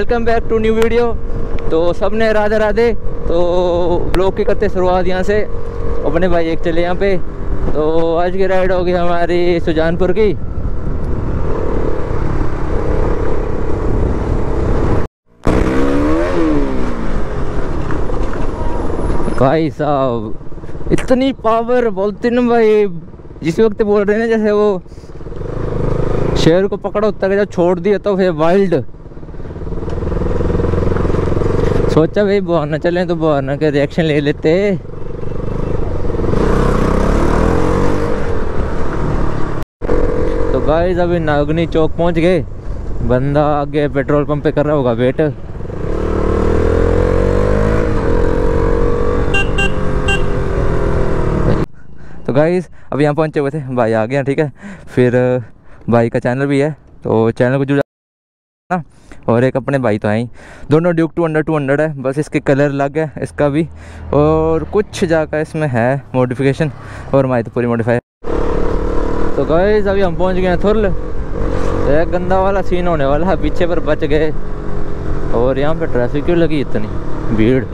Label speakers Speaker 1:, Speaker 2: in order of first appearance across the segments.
Speaker 1: Welcome back to new video. तो सबने राधे राधे। तो ब्लॉग की करते शुरुआत यहाँ से, अपने भाई एक चले यहाँ पे। तो आज की राइड होगी हमारी सुजानपुर की। भाई साहब इतनी पावर बोलते ना भाई, जिस वक्त बोल रहे हैं ना जैसे वो शेर को पकड़ा होता है, जब छोड़ दिया तो फिर वाइल्ड। सोचा भाई बहाना चलें तो बहाना के रिएक्शन ले लेते। तो गाइस अभी नागनी चौक पहुंच गए। बंदा आगे पेट्रोल पंप पे कर रहा होगा वेट। तो गाइस अब यहाँ पहुँचे हुए थे, भाई आ गया ठीक है। फिर भाई का चैनल भी है तो चैनल को जुड़ा ना, और एक अपने भाई तो हैं ही, दोनों ड्यूक 200 है। बस इसके कलर लग है इसका भी, और कुछ जाकर इसमें है मॉडिफिकेशन, और हमारी तो पूरी मॉडिफाई। तो गाइस अभी हम पहुँच गए हैं थुरल। एक गंदा वाला सीन होने वाला है, पीछे पर बच गए। और यहाँ पे ट्रैफिक क्यों लगी इतनी भीड़।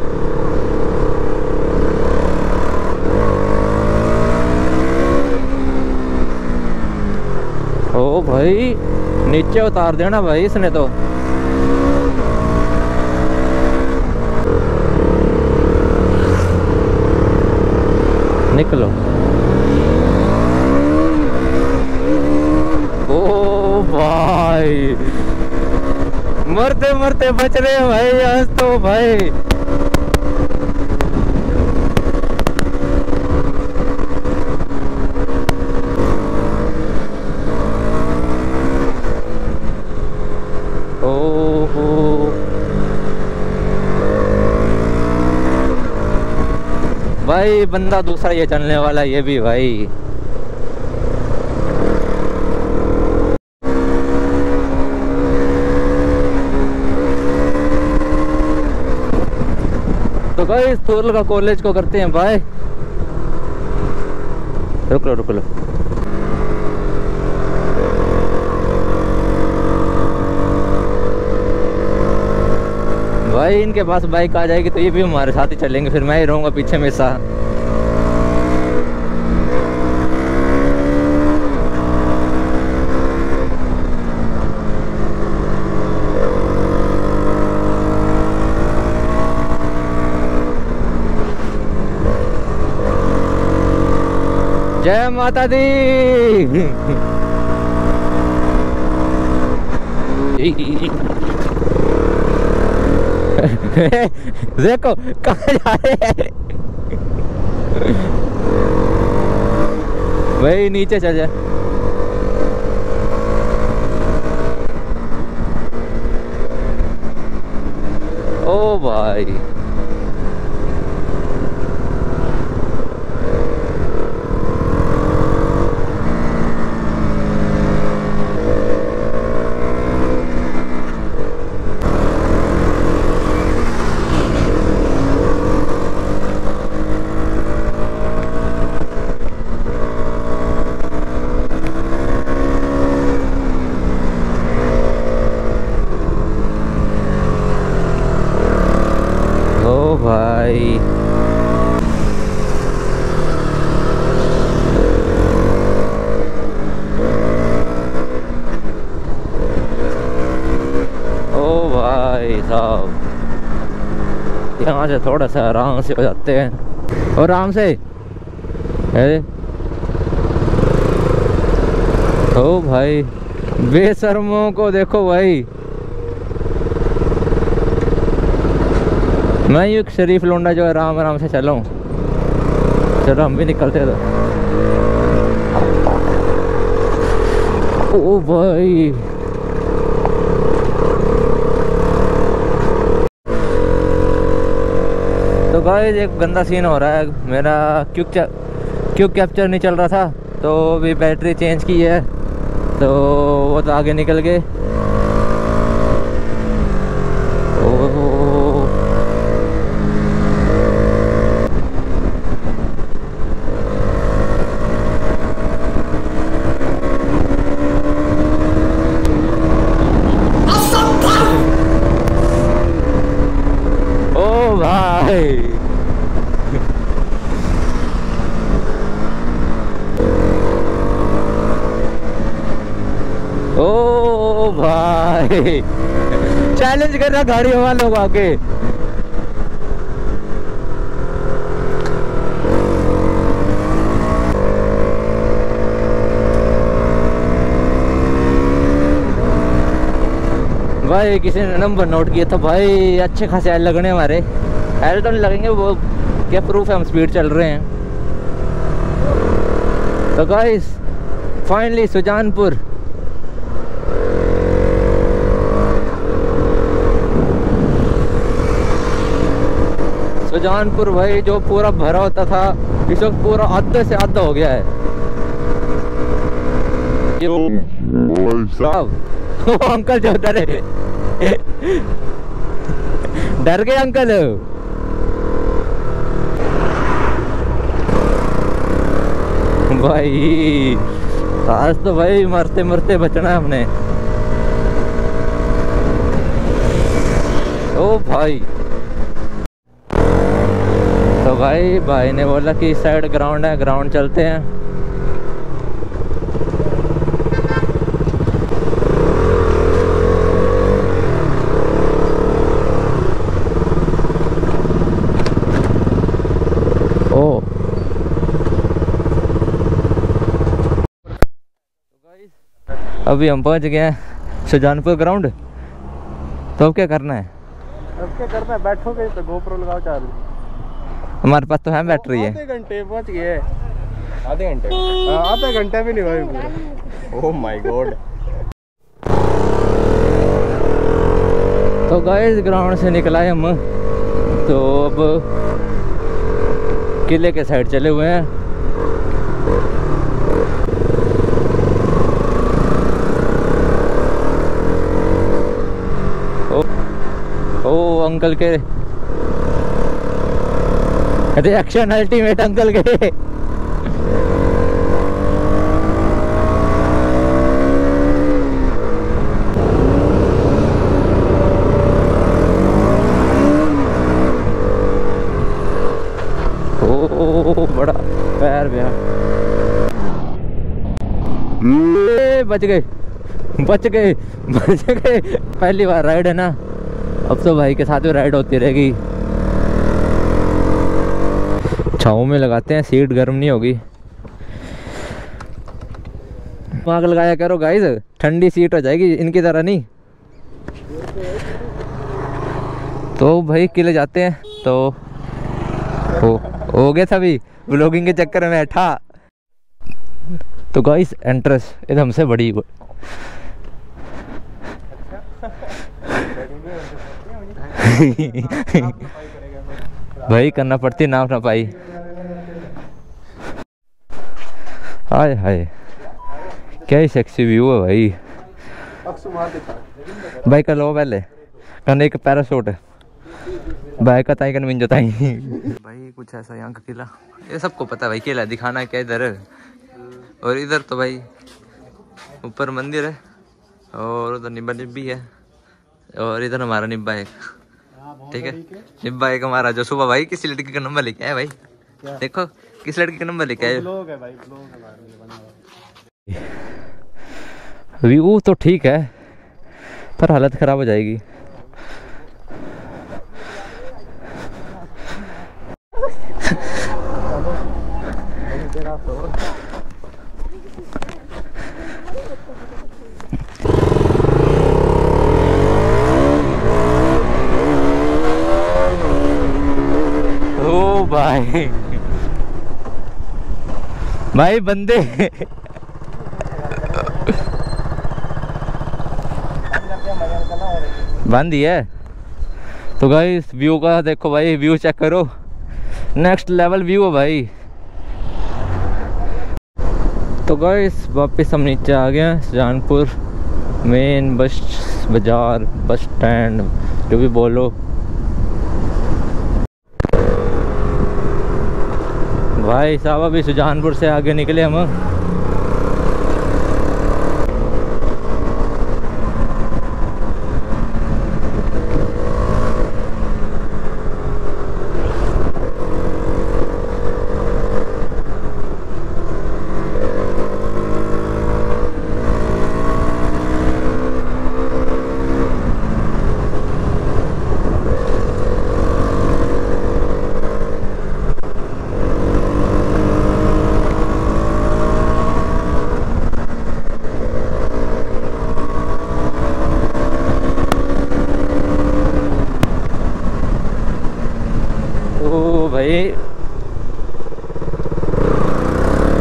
Speaker 1: ओ भाई नीचे उतार देना भाई इसने तो। निकलो। ओ भाई मरते मरते बच रहे हैं भाई आज तो भाई। भाई बंदा दूसरा ये चलने वाला ये भी भाई। तो भाई थुरल का कॉलेज को करते हैं भाई। रुक लो भाई। इनके पास बाइक आ जाएगी तो ये भी हमारे साथ ही चलेंगे, फिर मैं ही रहूँगा पीछे में सा। जय माता दी। देखो कहाँ जा रहे हैं भाई, नीचे चल जा। ओ भाई भाई। ओ भाई साहब यहाँ से थोड़ा सा आराम से हो जाते हैं, और आराम से। ओ भाई बेशर्मों को देखो भाई। मैं ये एक शरीफ लोंडा जो आराम आराम से चला हूँ। चलो हम भी निकलते तो। ओ भाई तो गाइस एक गंदा सीन हो रहा है। मेरा क्यों कैप्चर नहीं चल रहा था, तो भी बैटरी चेंज की है तो वो तो आगे निकल गए। भाई चैलेंज कर रहा गाड़ी वालों को आके। भाई किसी ने नंबर नोट किया था भाई, अच्छे खासे एल लगने हमारे। एल तो नहीं लगेंगे, वो क्या प्रूफ है हम स्पीड चल रहे हैं। तो गाइस फाइनली सुजानपुर भाई जो पूरा भरा होता था इस वक्त पूरा आधे से आधा हो गया है। वो अंकल जो डरे डर गए अंकल। भाई आज तो भाई मरते मरते बचना है हमने। ओ भाई तो भाई ने बोला कि इस साइड ग्राउंड है, ग्राउंड चलते हैं। ओ अभी हम पहुंच गए हैं सुजानपुर ग्राउंड। तो अब क्या करना है?
Speaker 2: बैठोगे तो गोप्रो लगाओ चालू।
Speaker 1: हमारे पास तो है बैटरी है।
Speaker 2: आधे घंटे पहुंच गए। आधे घंटे भी नहीं हुआ। Oh my God.
Speaker 1: तो गाइस ग्राउंड से निकला है हम, तो अब किले के साइड चले हुए हैं। ओ अंकल के रिएक्शन अल्टीमेट अंकल के। ओ बड़ा पैर गया। बच गए बच गए बच गए। पहली बार राइड है ना, अब तो भाई के साथ भी राइड होती रहेगी। छाँव में लगाते हैं, सीट गर्म नहीं होगी। आग लगाया करो गाइस, ठंडी सीट हो जाएगी, इनकी तरह नहीं। तो भाई किले जाते हैं। तो हो गया सभी व्लॉगिंग के चक्कर में बैठा। तो गाइस एंट्रेंस ये हमसे बड़ी भाई करना पड़ती नाप ना पाई। हाय हाय क्या ही सेक्सी व्यू है भाई। भाई का लो पहले करने एक पैराशूट है भाई का ताई मिंजो ताई। भाई कुछ ऐसा यहाँ का किला, ये सबको पता है भाई किला दिखाना क्या इधर। और इधर तो भाई ऊपर मंदिर है और उधर निब्बा निब्बी है और इधर हमारा निब्बा है। ठीक है निब्बा एक हमारा जो सुबह भाई किसी लड़की का नंबर लेके आया भाई। देखो किस लड़की का नंबर लेके आए। व्यू तो ठीक है पर हालत खराब हो जाएगी। ओ भाई भाई बंदे बंद ही है। तो गाइस व्यू का देखो भाई, व्यू चेक करो, नेक्स्ट लेवल व्यू है भाई। तो गाइस वापस हम नीचे आ गए हैं सुजानपुर मेन बस बाजार बस स्टैंड जो भी बोलो। भाई साहब अभी सुजानपुर से आगे निकले हम।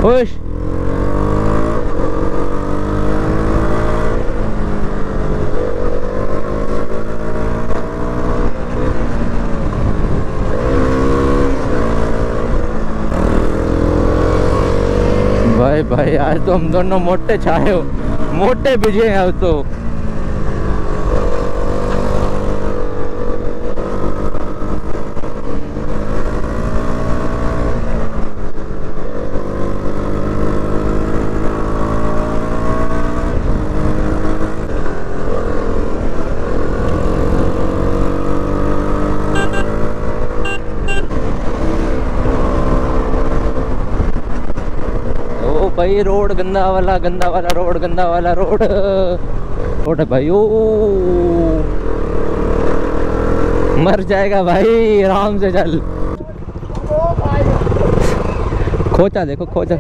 Speaker 1: खुश। भाई भाई आज तो हम दोनों मोटे छाए हो, मोटे बिजे हैं अब तो। भाई रोड गंदा वाला रोड, गंदा वाला रोड है भाई। ओ मर जाएगा भाई, आराम से चल। खोचा देखो, खोचा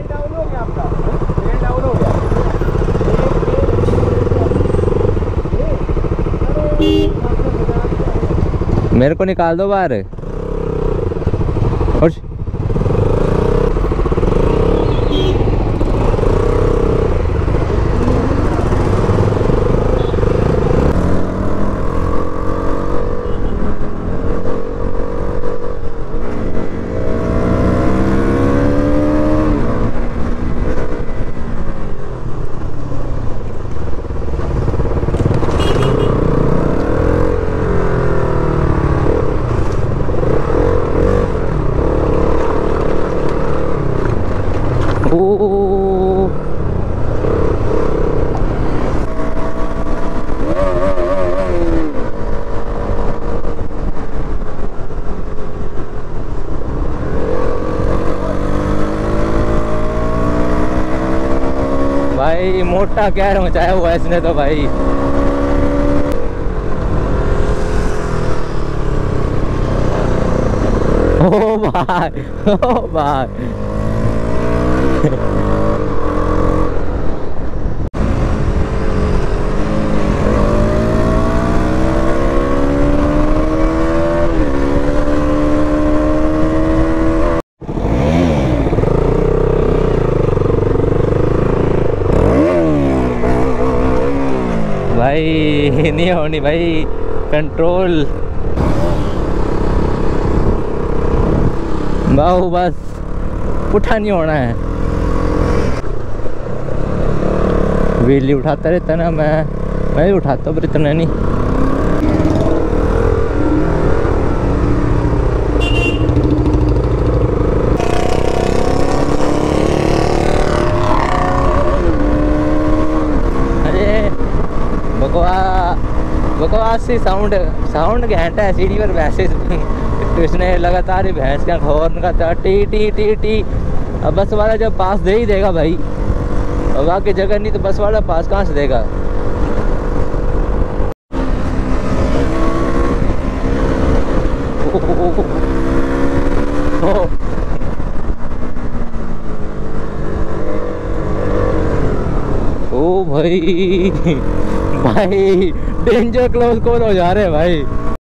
Speaker 1: मेरे को निकाल दो बाहर। और भाई मोटा कहर मचाया हुआ इसने तो भाई। ओ भाई, ओ भाई भाई नहीं होनी भाई कंट्रोल। बाहु बस उठा नहीं होना है। व्हीली उठाता रहता ना, मैं भी उठाता हूँ पर इतना नहीं। बकवास सी साउंड घंटा है सीढ़ी पर वैसे। तो इसने लगातार ही भैंस का हॉर्न का था, टी टी टी टी। अब बस वाला जब पास दे ही देगा भाई, अब आगे जगह नहीं तो बस वाला पास कहाँ से देगा। ओ भाई भाई डेंजर क्लोज कॉल हो जा रहे हैं भाई।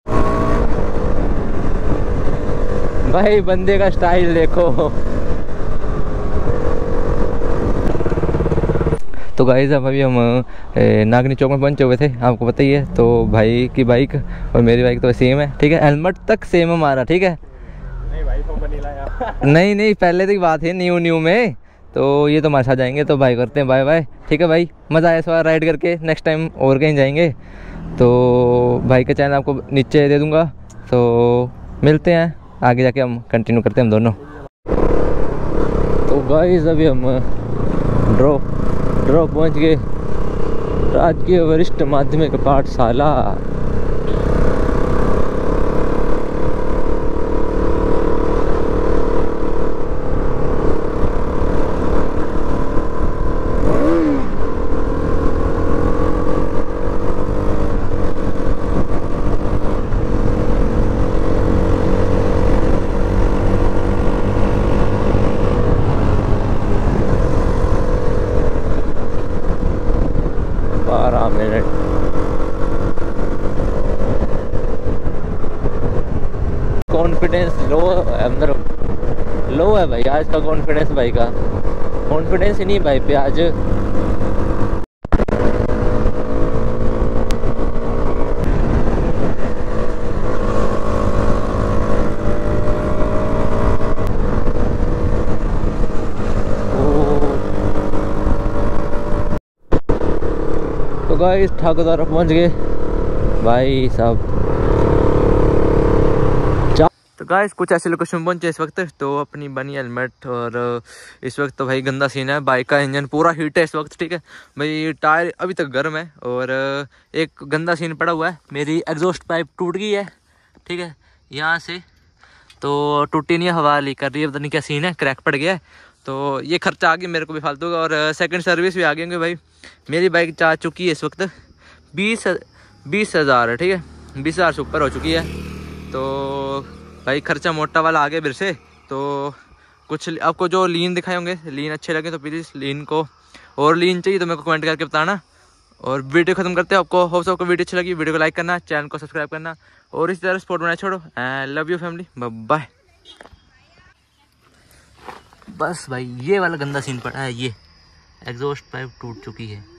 Speaker 1: भाई बंदे का स्टाइल देखो। तो गाइस अब अभी हम नागनी चौक में पहुंचे हुए थे, आपको पता ही है। तो भाई की बाइक और मेरी बाइक तो सेम है, ठीक है। हेलमेट तक सेम हमारा, ठीक है।
Speaker 2: नहीं भाई तो बनी लाया।
Speaker 1: नहीं पहले की बात है, न्यू में। तो ये तो हमारे साथ जाएंगे, तो भाई करते हैं बाय बाय, ठीक है भाई। मज़ा आया इस बार राइड करके, नेक्स्ट टाइम और कहीं जाएंगे। तो भाई का चैनल आपको नीचे दे दूँगा, तो मिलते हैं आगे जाके, हम कंटिन्यू करते हैं हम दोनों। तो गाइस अभी हम ड्रॉप पहुंच गए, राजकीय वरिष्ठ माध्यमिक पाठशाला। कॉन्फिडेंस लो अंदर, लो है भाई आज का कॉन्फिडेंस भाई का। कॉन्फिडेंस ही नहीं भाई पे आज। तो गाइस ठाकुरद्वारा पहुंच गए भाई साहब। तो गाइस कुछ ऐसे लोकेशन में पहुंचे इस वक्त। तो अपनी बनी हेलमेट, और इस वक्त तो भाई गंदा सीन है, बाइक का इंजन पूरा हीट है इस वक्त, ठीक है भाई। टायर अभी तक गर्म है, और एक गंदा सीन पड़ा हुआ है, मेरी एग्जॉस्ट पाइप टूट गई है, ठीक है यहाँ से। तो टूटी नहीं है, हवा लीक कर रही है, पता नहीं क्या सीन है, क्रैक पड़ गया है। तो ये खर्चा आ गया मेरे को भी फालतू का, और सेकंड सर्विस भी आ गई भाई। मेरी बाइक जा चुकी है इस वक्त 20,000 है, ठीक है 20,000 से ऊपर हो चुकी है। तो भाई खर्चा मोटा वाला आ गया फिर से। तो कुछ आपको जो लीन दिखाए होंगे, लीन अच्छे लगे तो प्लीज़ लीन को, और लीन चाहिए तो मेरे को कमेंट करके बताना। और वीडियो खत्म करते हैं। आपको होप आपको वीडियो अच्छी लगी, वीडियो को लाइक करना, चैनल को सब्सक्राइब करना, और इस तरह स्पोर्ट बनाए छोड़ो। And love you family, bye. बस भाई ये वाला गंदा सीन पड़ा है, ये एग्जॉस्ट पाइप टूट चुकी है।